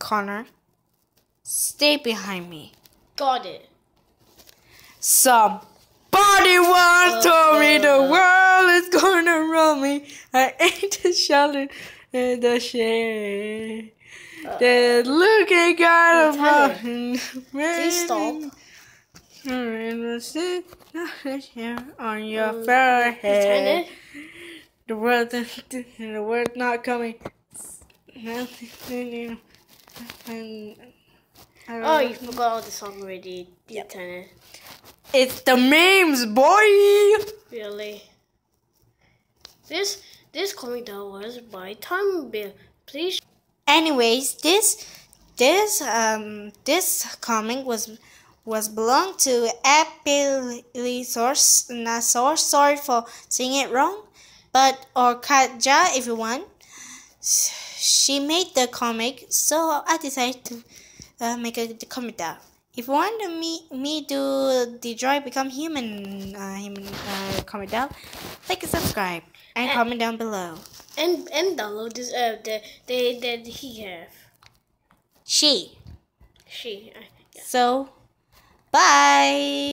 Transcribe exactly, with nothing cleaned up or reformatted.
corner. Stay behind me. Got it. Somebody once Uh, told me the uh. world is gonna roll me. I ain't the shelter in the shade. Uh, The looking kind of Lieutenant, Please stop. on your Um, forehead. Lieutenant? The word, the word not coming. Oh, you forgot all the song already, Yep. Lieutenant. It's the memes, boy. Really? This this comic that was by Time Bill. Please. Anyways, this this um this comic was was belonged to Apple Source. Not source. Sorry for saying it wrong, but or Katja if you want. She made the comic, so I decided to uh, make a the comic down. If you want me me to the droid become human uh, human uh, comic down, like and subscribe and, and comment down below. And and download this uh the the that he have. She. She. Uh, yeah. So, bye.